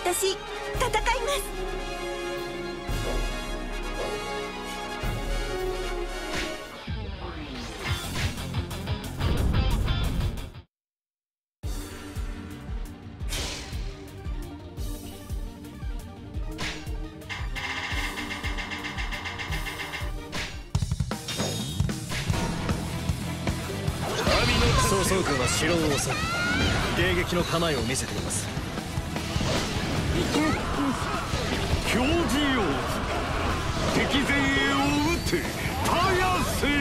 私戦います。 曹操軍は城を襲い迎撃の構えを見せています。 表示よ、敵前衛を撃て、たや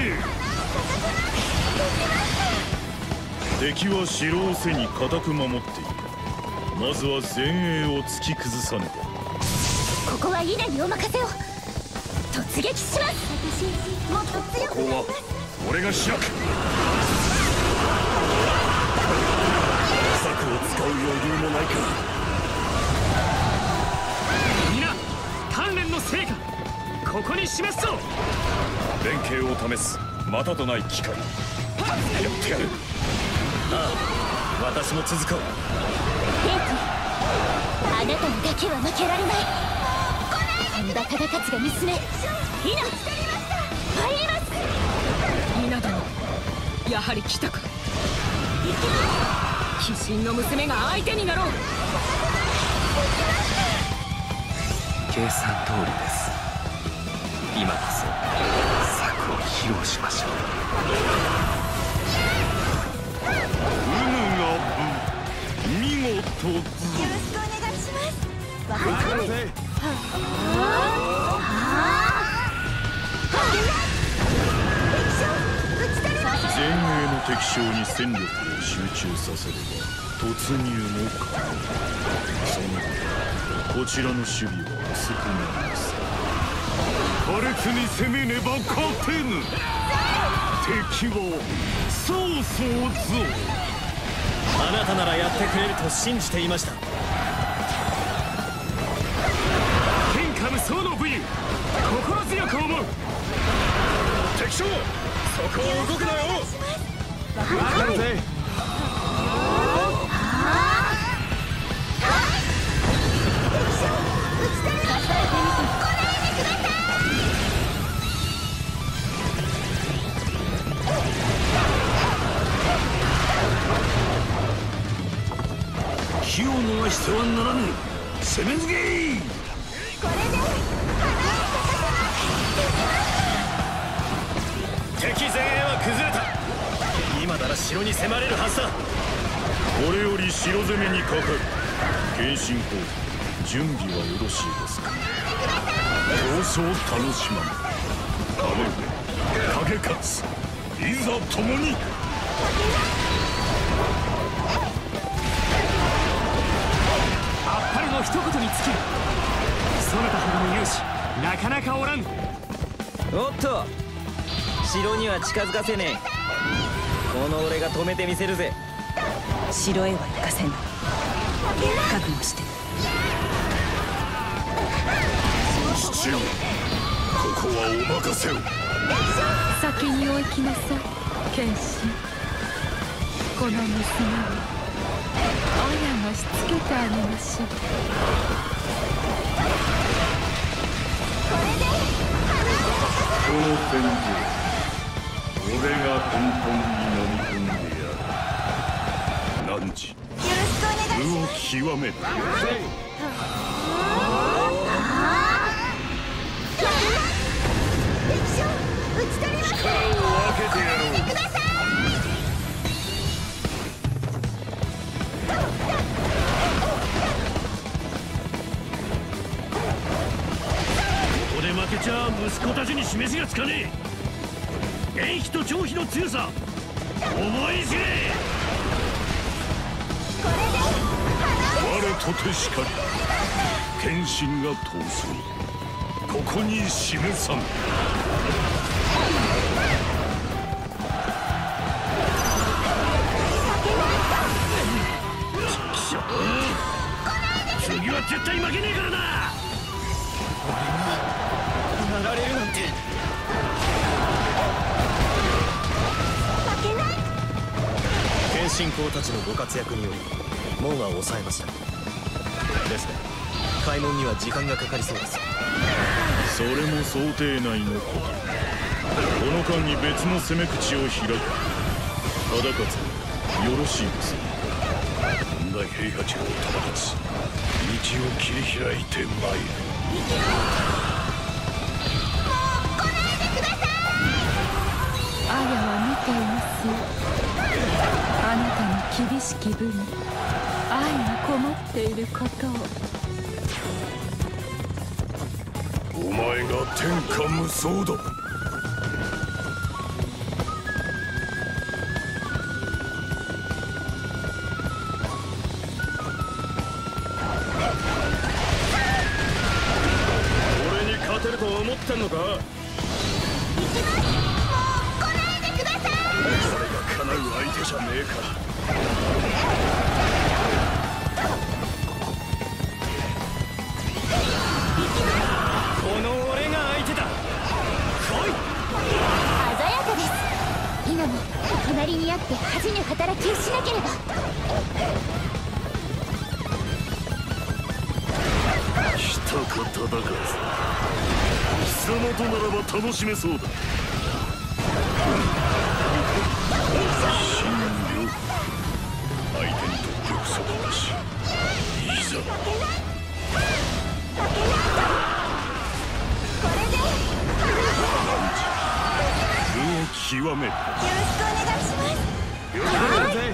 せ。敵は城を背に固く守っている。まずは前衛を突き崩さねば。 ここは稲にお任せを。突撃します。私もっと強くなります。 ここは俺が開く。 策を使う余裕もないか。 皆鍛錬の成果ここに示すぞ。 連携を試すまたとない機会。やってやる。 ああ、私も続こう。 平君、あなたにだけは負けられない。本田忠勝が娘稲入ります。 稲殿、やはり来たか。鬼神の娘が相手になろう。 計算通りです。今こそ策を披露しましょう。 見事ぞ。 よろしくお願いします。わかるぜ。 前衛の敵将に戦力を集中させれば突入も可能。その後こちらの守備は薄くなります。苛烈に攻めねば勝てぬ。敵は曹操ぞ。 あなたならやってくれると信じていました。 天下無双の武勇、心強く思う。 敵将、そこを動くなよ。 わかるぜ。 気を逃してはならぬ。攻め抜け。 これで敵前衛は崩れた。今なら城に迫れるはずだ。 これより城攻めにかかる。謙信公、準備はよろしいですか。競争楽しまぬ。姉上、景勝、いざ共に。 あっぱれの一言に尽きる。そなたほどの勇士なかなかおらん。 おっと、城には近づかせねえ。この俺が止めてみせるぜ。 城へは行かせぬ。覚悟して。 父上、ここはお任せを。 先にお行きなさい、謙信。この娘を綾がしつけてあげましょう。 この戦場、俺が根本に飲み込んでやる。汝、武を極める。力を分けてやろう。ここで負けちゃ息子たちに示しがつかねえ。遠飛と長飛の強さ思い知れ。我とてしかり謙信が遠すぎ、ここに示さん。次は絶対負けねえからな。 やられるなんて。謙信公たちのご活躍により門は抑えました。ですが開門には時間がかかりそうです。 それも想定内のこと。この間に別の攻め口を開く。忠勝、よろしいです。本田平八郎忠勝、道を切り開いてまいる。 アヤは見ていますよ。あなたの厳しき分に愛がこもっていることを。 お前が天下無双だ。 俺に勝てると思ってんのか。 行きます。もう来ないでください。 それが叶う相手じゃねえか。 この俺が相手だ。来い。 鮮やかです。今も隣にあって恥じぬ働きをしなければ。 来たか忠勝、貴様とならば楽しめそうだ。信用、相手にとって不足なし。いざ極める。 よろしくお願いします。 よろしくお願いぜ。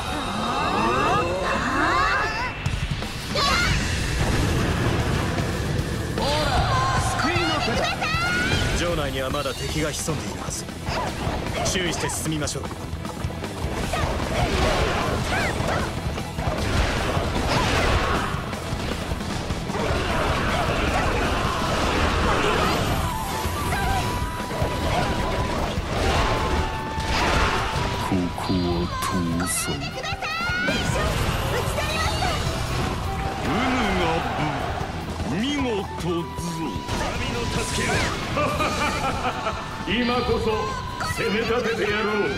救いの手だ。城内にはまだ敵が潜んでいるはず。注意して進みましょう。 ここは逃走。見事ぞ。神の助けを。今こそ攻め立ててやろう。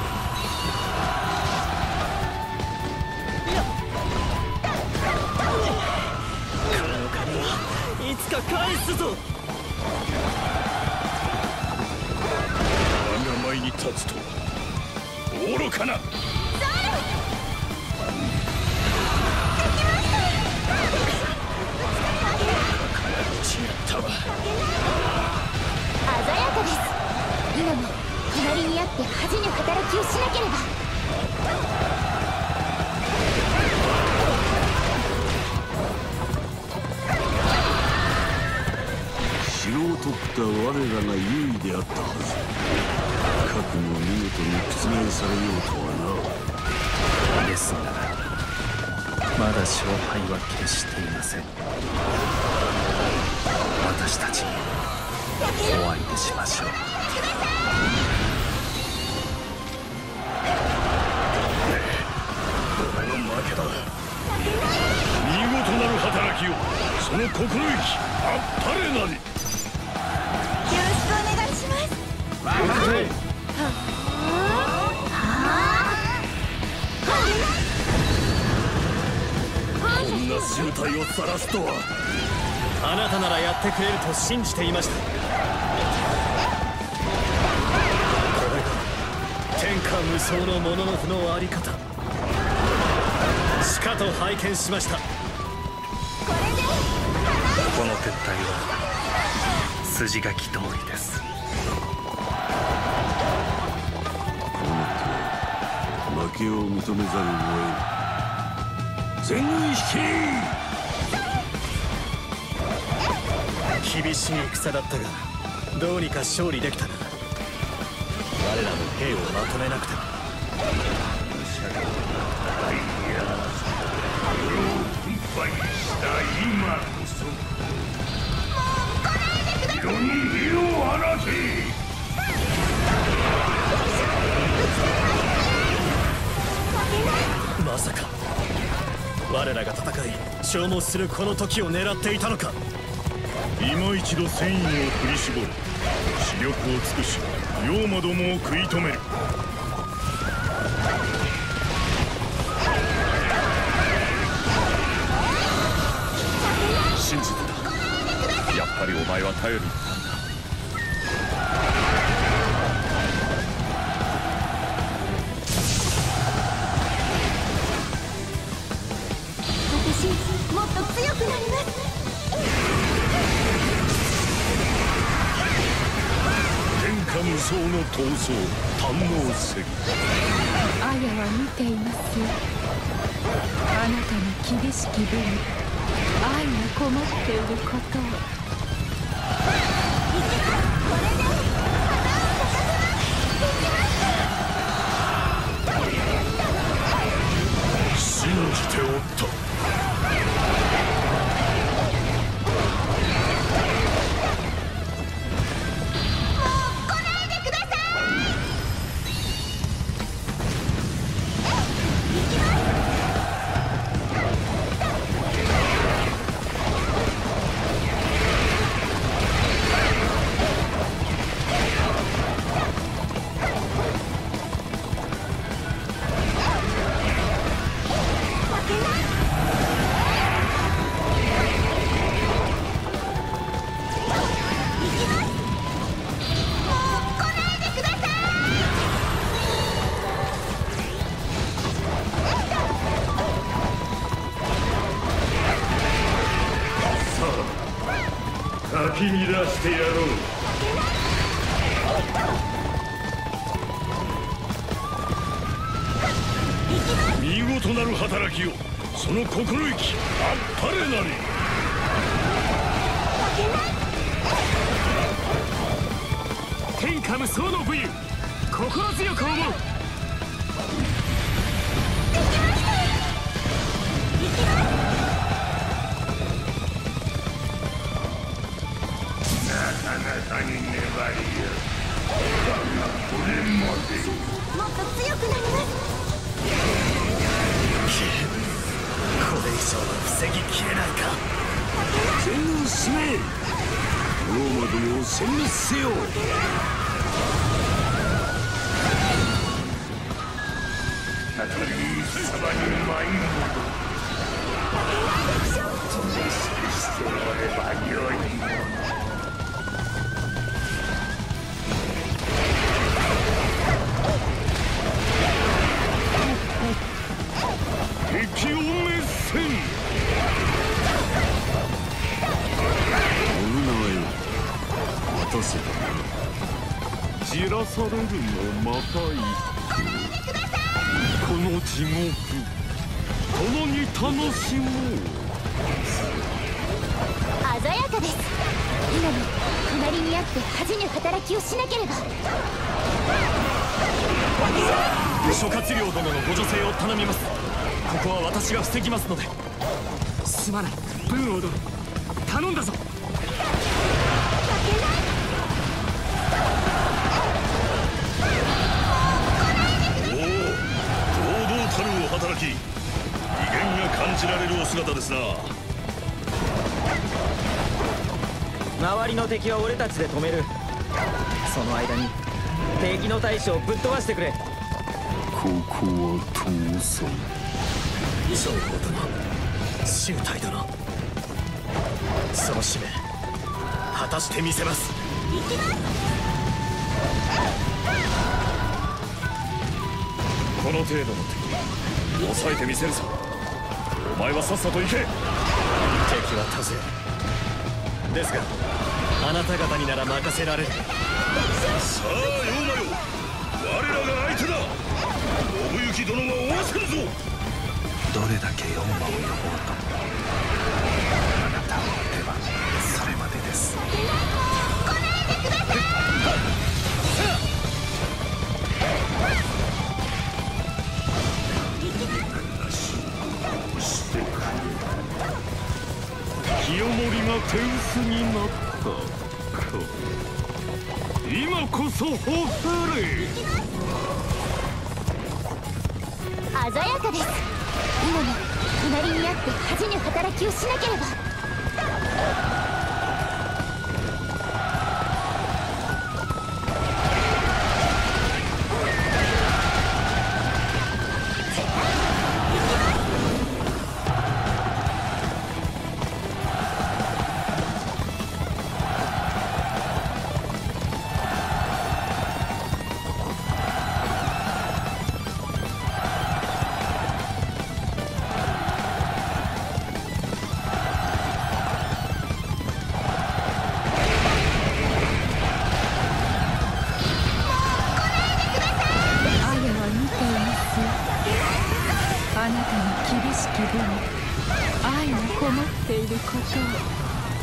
この金はいつか返すぞ。 我が前に立つと愚かな。 鮮やかです。今も隣にあって恥じぬ働きをしなければ。 城を取った我らが優位であったはず。核も見事に覆されようとはな。 ですがまだ勝敗は決していません。私たちにお相手しましょう。 俺の負けだ。見事なる働きを、その心意気あっぱれなり。 よろしくお願いします。 こんな醜態を晒すとは。 あなたならやってくれると信じていました。これが天下無双のモノノフのあり方。しかと拝見しました。 この撤退は筋書き通りです。 負けを認めざるを得ん。全軍引き。 厳しい戦だったがどうにか勝利できたな。我らも兵をまとめなくても。 敗した今こそ世に火を放て。 まさか我らが戦い消耗するこの時を狙っていたのか。 今一度戦意を振り絞る。視力を尽くし妖魔どもを食い止める。 頼りになるな。 私もっと強くなります。 天下無双の闘争堪能せり。 アヤは見ていますよ。あなたの厳しき分に愛がこもっていることを。 信じておった。かき乱してやろう。見事なる働きを、その心意気あっぱれなり。 天下無双の武勇、心強く思う。 あなたに粘りよ。だがこれまで。 もっと強くなります。 これ以上は防ぎきれないか。 全軍使命、ローマ殿を殲滅せよ。カタリー様に舞い戻る。意識しておればよい。敵を滅せん。おるなよ、待たせたな。じらされるのまた一句。この地獄共に楽しもう。 鮮やかです。今も隣にあって恥じぬ働きをしなければ。 諸葛亮殿のご助勢を頼みます。ここは私が防ぎますので。すまない文王殿、頼んだぞ。 おお、堂々たるお働き、威厳が感じられるお姿ですな。 周りの敵は俺たちで止める。その間に敵の大将をぶっ飛ばしてくれ。 ここは逃走。 長老殿、周泰殿、その使命果たしてみせます。 この程度の敵抑えてみせるぞ。お前はさっさと行け。 敵は多勢ですが、あなた方になら任せられる。 さあ妖魔よ、我らが相手だ。信行殿は追わせるぞ。 どれだけ妖魔を呼ぼうとあなたの出番それまでです。 清盛が手薄になったか。今こそほふれ。 鮮やかです。今も隣にあって恥じぬ働きをしなければ。 厳しき分愛がこもっていることを。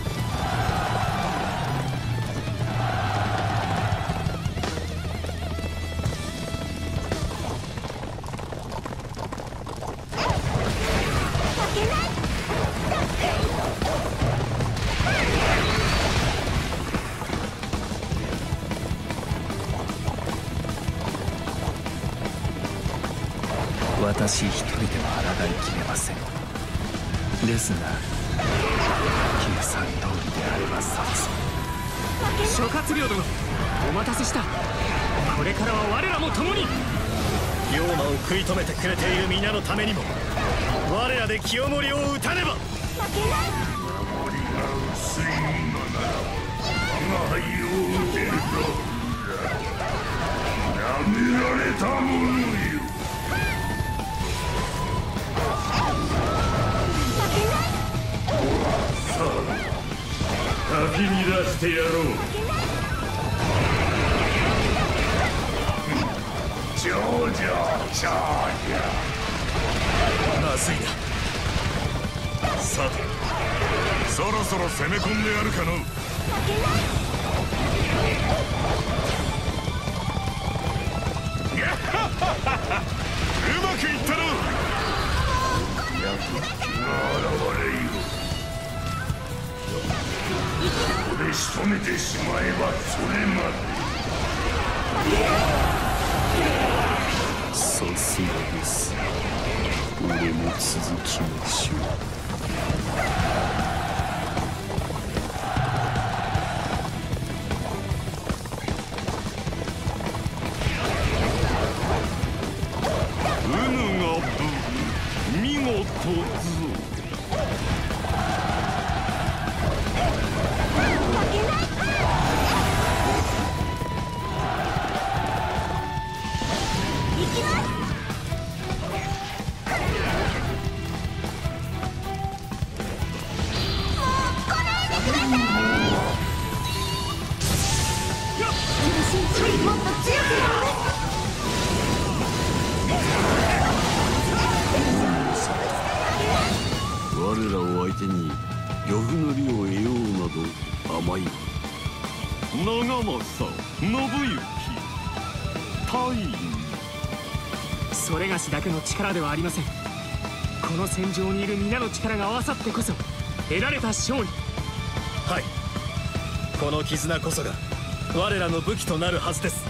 私一人では抗いきれません。ですが計算通りであればさぞ諸葛亮殿、お待たせした。これからは我らも共に。 龍馬を食い止めてくれている皆のためにも我らで清盛を討たねば。 守りが薄いのなら我が輩を討てるぞ。なめられたものよ。さあかき乱してやろう。長女長女まずいな。 さてそろそろ攻め込んでやるかの。うまくいったろ。役人が現れよ。ここで仕留めてしまえばそれまで。 さすがです。俺も続きましょう。見事ぞ。我らを相手に呂布の利を得ようなど甘い。長政信行大尉、 それがしだけの力ではありません。この戦場にいる皆の力が合わさってこそ得られた勝利。 はい、この絆こそが我らの武器となるはずです。